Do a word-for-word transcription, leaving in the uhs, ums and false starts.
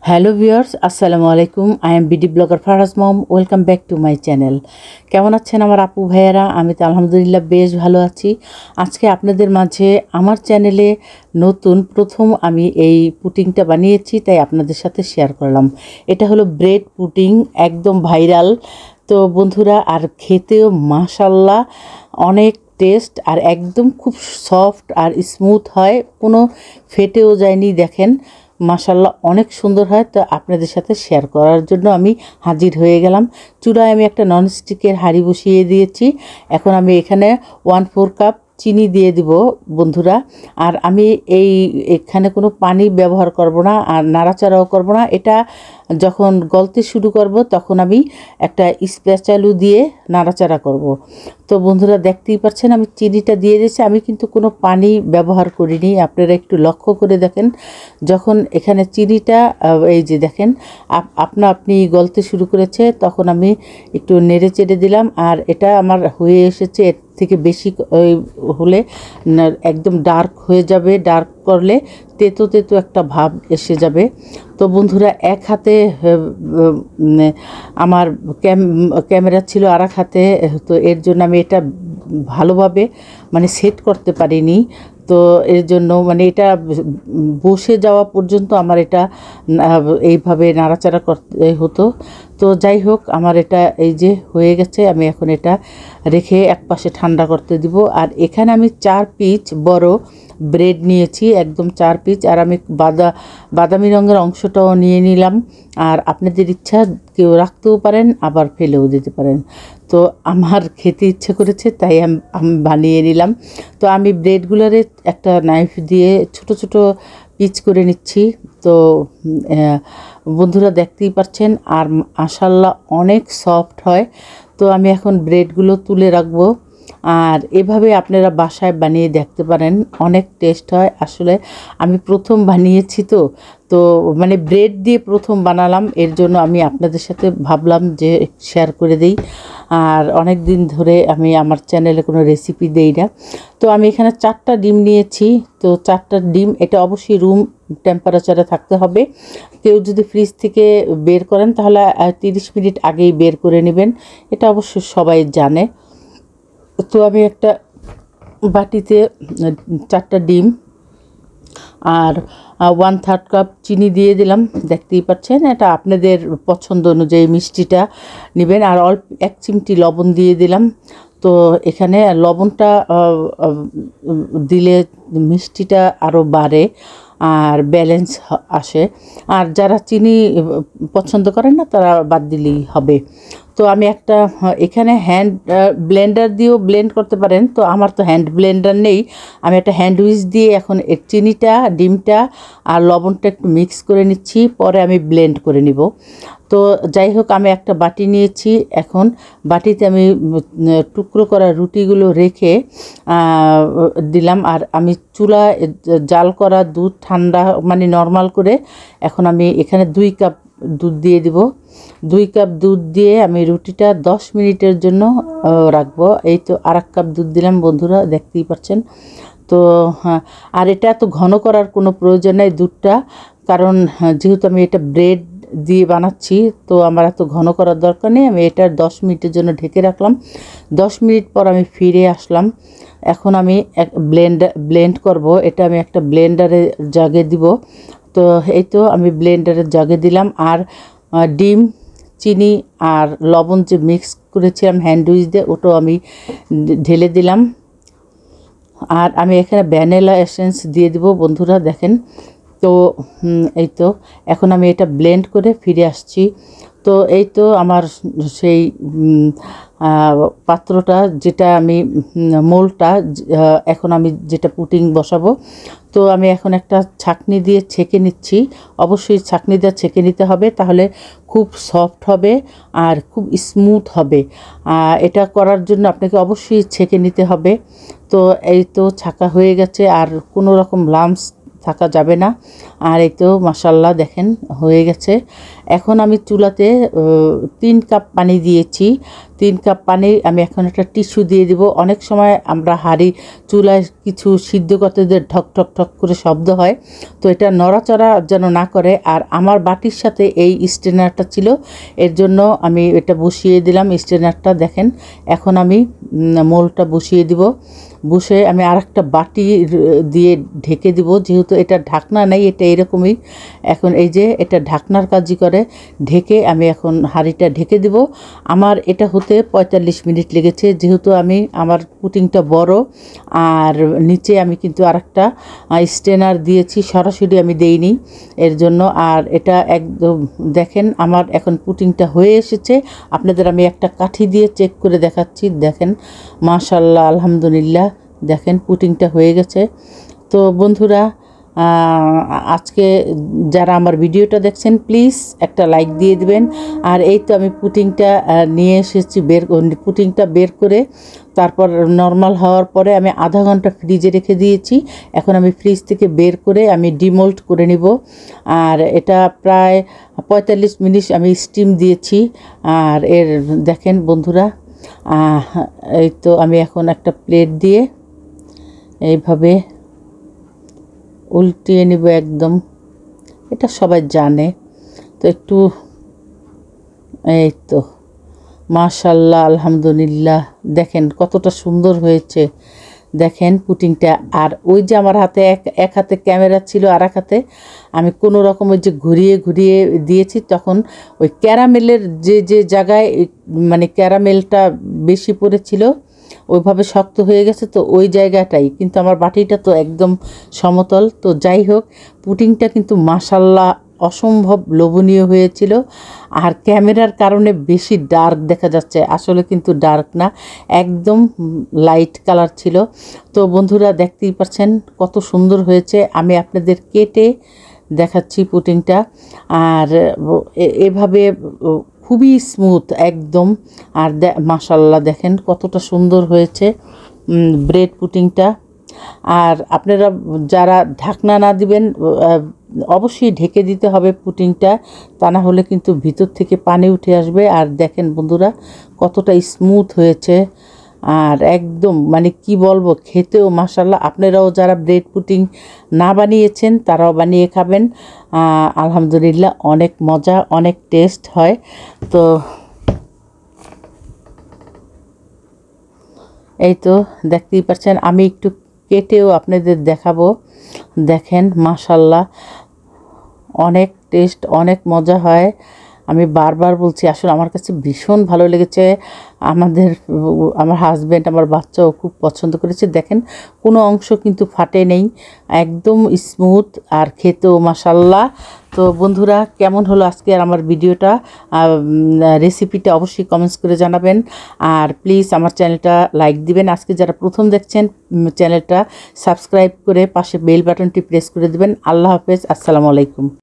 Hello viewers, আসসালামু আলাইকুম। I am BD blogger Faraz Mom. Welcome back to my channel. কেমন আছেন আমার আপু ভাইয়েরা? আমি তো আলহামদুলিল্লাহ বেশ ভালো আছি। আজকে আপনাদের মাঝে আমার চ্যানেলে নতুন প্রথম আমি এই পুটিংটা বানিয়েছি, তাই আপনাদের সাথে শেয়ার করলাম। এটা হলো ব্রেড পুটিং, একদম ভাইরাল। তো বন্ধুরা, আর খেতেও মাশাল্লাহ অনেক টেস্ট, আর একদম খুব সফট আর স্মুথ হয়, কোনো ফেটেও যায়নি। দেখেন মাশাল্লাহ অনেক সুন্দর হয়। তো আপনাদের সাথে শেয়ার করার জন্য আমি হাজির হয়ে গেলাম। চুলায় আমি একটা ননস্টিকের হাঁড়ি বসিয়ে দিয়েছি। এখন আমি এখানে ওয়ান ফোর কাপ চিনি দিয়ে দিব বন্ধুরা। আর আমি এই এখানে কোনো পানি ব্যবহার করব না, আর নাড়াচাড়াও করব না। এটা যখন গলতে শুরু করব তখন আমি একটা স্প্যাচালু দিয়ে নাড়াচাড়া করব। তো বন্ধুরা দেখতেই পাচ্ছেন আমি চিনিটা দিয়ে দিয়েছি, আমি কিন্তু কোনো পানি ব্যবহার করিনি। আপনারা একটু লক্ষ্য করে দেখেন, যখন এখানে চিনিটা এই যে দেখেন আপনা আপনি গলতে শুরু করেছে, তখন আমি একটু নেড়ে চেড়ে দিলাম। আর এটা আমার হয়ে এসেছে। এর থেকে বেশি হলে একদম ডার্ক হয়ে যাবে, ডার্ক করলে তেতো তেতো একটা ভাব এসে যাবে। তো বন্ধুরা, এক হাতে আমার ক্যামেরা ছিল, আর এক হাতে, তো এর জন্য আমি এটা ভালোভাবে মানে সেট করতে পারিনি। তো এর জন্য মানে এটা বসে যাওয়া পর্যন্ত আমার এটা এইভাবে নাড়াচাড়া করতে হতো। তো যাই হোক, আমার এটা এই যে হয়ে গেছে। আমি এখন এটা রেখে এক পাশে ঠান্ডা করতে দিব। আর এখানে আমি চার পিস বড় ব্রেড নিয়েছি, একদম চার পিস। আর আমি বাদা বাদামি রঙের অংশটাও নিয়ে নিলাম। আর আপনাদের ইচ্ছা, কেউ রাখতেও পারেন, আবার ফেলেও দিতে পারেন। তো আমার খেতে ইচ্ছে করেছে, তাই আমি বানিয়ে নিলাম। তো আমি ব্রেডগুলোরে একটা নাইফ দিয়ে ছোট ছোট পিচ করে নিচ্ছি। তো বন্ধুরা দেখতেই পাচ্ছেন, আর মাশাল্লাহ অনেক সফট হয়। তো আমি এখন ব্রেডগুলো তুলে রাখবো। আর এভাবে আপনারা বাসায় বানিয়ে দেখতে পারেন, অনেক টেস্ট হয়। আসলে আমি প্রথম বানিয়েছি, তো তো মানে ব্রেড দিয়ে প্রথম বানালাম, এর জন্য আমি আপনাদের সাথে ভাবলাম যে শেয়ার করে দিই। আর অনেক দিন ধরে আমি আমার চ্যানেলে কোনো রেসিপি দেই না। তো আমি এখানে চারটা ডিম নিয়েছি। তো চারটা ডিম, এটা অবশ্যই রুম টেম্পারেচারে থাকতে হবে। কেউ যদি ফ্রিজ থেকে বের করেন তাহলে তিরিশ মিনিট আগেই বের করে নেবেন, এটা অবশ্য সবাই জানে। তো আমি একটা বাটিতে চারটা ডিম আর ওয়ান থার্ড কাপ চিনি দিয়ে দিলাম। দেখতেই পাচ্ছেন, এটা আপনাদের পছন্দ অনুযায়ী মিষ্টিটা নেবেন। আর অল্প এক চিমটি লবণ দিয়ে দিলাম। তো এখানে লবণটা দিলে মিষ্টিটা আরও বাড়ে আর ব্যালেন্স আসে। আর যারা চিনি পছন্দ করেন না, তারা বাদ দিলেই হবে। তো আমি একটা এখানে হ্যান্ড ব্লেন্ডার দিয়েও ব্লেন্ড করতে পারেন। তো আমার তো হ্যান্ড ব্লেন্ডার নেই, আমি একটা হ্যান্ড উইচ দিয়ে এখন চিনিটা, ডিমটা আর লবণটা একটু মিক্স করে নিচ্ছি, পরে আমি ব্লেন্ড করে নিব। তো যাই হোক, আমি একটা বাটি নিয়েছি। এখন বাটিতে আমি টুকরো করা রুটিগুলো রেখে দিলাম। আর আমি চুলা জাল করা দুধ ঠান্ডা মানে নর্মাল করে এখন আমি এখানে দুই কাপ দুধ দিয়ে দিব। দুই কাপ দুধ দিয়ে আমি রুটিটা দশ মিনিটের জন্য রাখবো। এই তো আর এক কাপ দুধ দিলাম বন্ধুরা, দেখতেই পাচ্ছেন। তো হ্যাঁ, আর এটা এত ঘন করার কোনো প্রয়োজন নেই দুধটা, কারণ যেহেতু আমি এটা ব্রেড দিয়ে বানাচ্ছি, তো আমার এত ঘন করার দরকার নেই। আমি এটা দশ মিনিটের জন্য ঢেকে রাখলাম। দশ মিনিট পর আমি ফিরে আসলাম। এখন আমি এক ব্লেন্ড ব্লেন্ড করব। এটা আমি একটা ব্লেন্ডারে জাগে দিব। তো এই তো আমি ব্লেন্ডারের জাগে দিলাম। আর ডিম, চিনি আর লবণ যে মিক্স করেছিলাম হ্যান্ড উইচ দিয়ে, ওটাও আমি ঢেলে দিলাম। আর আমি এখানে ভ্যানিলা এসেন্স দিয়ে দিব বন্ধুরা, দেখেন। তো এই তো এখন আমি এটা ব্লেন্ড করে ফিরে আসছি। তো এই তো আমার সেই পাত্রটা, যেটা আমি মোলটা, এখন আমি যেটা পুটিং বসাবো, তো আমি এখন একটা ছাঁকনি দিয়ে ছেঁকে নিচ্ছি। অবশ্যই ছাঁকনি দিয়ে ছেঁকে নিতে হবে, তাহলে খুব সফট হবে আর খুব স্মুথ হবে। এটা করার জন্য আপনাকে অবশ্যই ছেঁকে নিতে হবে। তো এই তো ছাঁকা হয়ে গেছে, আর কোনো রকম লাম্পস থাকা যাবে না। আর এই তো মাশাল্লাহ দেখেন হয়ে গেছে। এখন আমি চুলাতে তিন কাপ পানি দিয়েছি। তিন কাপ পানি আমি এখন একটা টিস্যু দিয়ে দিব। অনেক সময় আমরা হাঁড়ি চুলায় কিছু সিদ্ধ করতে যে ঠক ঠক ঠক করে শব্দ হয়, তো এটা নড়াচড়া যেন না করে। আর আমার বাটির সাথে এই স্ট্রেনারটা ছিল, এর জন্য আমি এটা বসিয়ে দিলাম স্ট্রেনারটা। দেখেন এখন আমি মোলটা বসিয়ে দিব। বসে আমি আর একটা বাটি দিয়ে ঢেকে দিব, যেহেতু এটা ঢাকনা নেই, এটা এরকমই। এখন এই যে এটা ঢাকনার কাজই করে। ঢেকে আমি এখন হাঁড়িটা ঢেকে দিব। আমার এটা হতে পঁয়তাল্লিশ মিনিট লেগেছে, যেহেতু আমি আমার পুটিংটা বড় আর নিচে আমি কিন্তু আর একটা স্ট্রেনার দিয়েছি, সরাসরি আমি দেইনি এর জন্য। আর এটা একদম দেখেন আমার এখন পুটিংটা হয়ে এসেছে। আপনাদের আমি একটা কাঠি দিয়ে চেক করে দেখাচ্ছি। দেখেন মাশাআল্লাহ, আলহামদুলিল্লাহ, দেখেন পুটিংটা হয়ে গেছে। তো বন্ধুরা, আজকে যারা আমার ভিডিওটা দেখছেন প্লিজ একটা লাইক দিয়ে দিবেন। আর এই তো আমি পুটিংটা নিয়ে এসেছি, বের পুটিংটা বের করে তারপর নর্মাল হওয়ার পরে আমি আধা ঘন্টা ফ্রিজে রেখে দিয়েছি। এখন আমি ফ্রিজ থেকে বের করে আমি ডিমোল্ড করে নিব। আর এটা প্রায় পঁয়তাল্লিশ মিনিট আমি স্টিম দিয়েছি। আর এর দেখেন বন্ধুরা, এই তো আমি এখন একটা প্লেট দিয়ে এইভাবে উল্টিয়ে নিব একদম। এটা সবাই জানে, তো একটু এই তো মাশাআল্লাহ, আলহামদুলিল্লাহ, দেখেন কতটা সুন্দর হয়েছে। দেখেন পুটিংটা। আর ওই যে আমার হাতে এক এক হাতে ক্যামেরা ছিল, আর এক হাতে আমি কোনো রকম ওই যে ঘুরিয়ে ঘুরিয়ে দিয়েছি, তখন ওই ক্যারামেলের যে যে জায়গায় মানে ক্যারামেলটা বেশি পড়েছিল ওইভাবে শক্ত হয়ে গেছে, তো ওই জায়গাটাই। কিন্তু আমার বাটিটা তো একদম সমতল। তো যাই হোক, পুটিংটা কিন্তু মাশাআল্লাহ অসম্ভব লোভনীয় হয়েছিল। আর ক্যামেরার কারণে বেশি ডার্ক দেখা যাচ্ছে, আসলে কিন্তু ডার্ক না, একদম লাইট কালার ছিল। তো বন্ধুরা দেখতেই পাচ্ছেন কত সুন্দর হয়েছে। আমি আপনাদের কেটে দেখাচ্ছি পুটিংটা। আর এভাবে খুবই স্মুথ একদম। আর মাশাআল্লাহ দেখেন কতটা সুন্দর হয়েছে ব্রেড পুটিংটা। আর আপনারা যারা ঢাকনা না দিবেন, অবশ্যই ঢেকে দিতে হবে পুটিংটা, তা না হলে কিন্তু ভিতর থেকে পানি উঠে আসবে। আর দেখেন বন্ধুরা কতটা স্মুথ হয়েছে। আর একদম মানে কি বলবো, খেতেও মাশাআল্লাহ। আপনারাও যারা ব্রেড পুটিং না বানিয়েছেন তারাও বানিয়ে খাবেন, আলহামদুলিল্লাহ অনেক মজা, অনেক টেস্ট হয়। তো এই তো দেখতেই পাচ্ছেন, আমি একটু কেটেও আপনাদের দেখাবো। দেখেন মাশাআল্লাহ অনেক টেস্ট, অনেক মজা হয়। আমি বারবার বলছি, আসলে আমার কাছে ভীষণ ভালো লেগেছে। আমাদের আমার হাজব্যান্ড, আমার বাচ্চাও খুব পছন্দ করেছে। দেখেন কোনো অংশ কিন্তু ফাটে নেই, একদম স্মুথ আর খেতেও মাশাআল্লাহ। তো বন্ধুরা, কেমন হলো আজকে আর আমার ভিডিওটা, রেসিপিটা অবশ্যই কমেন্টস করে জানাবেন। আর প্লিজ আমার চ্যানেলটা লাইক দিবেন। আজকে যারা প্রথম দেখছেন চ্যানেলটা সাবস্ক্রাইব করে পাশে বেল বাটনটি প্রেস করে দিবেন। আল্লাহ হাফেজ, আসসালামু আলাইকুম।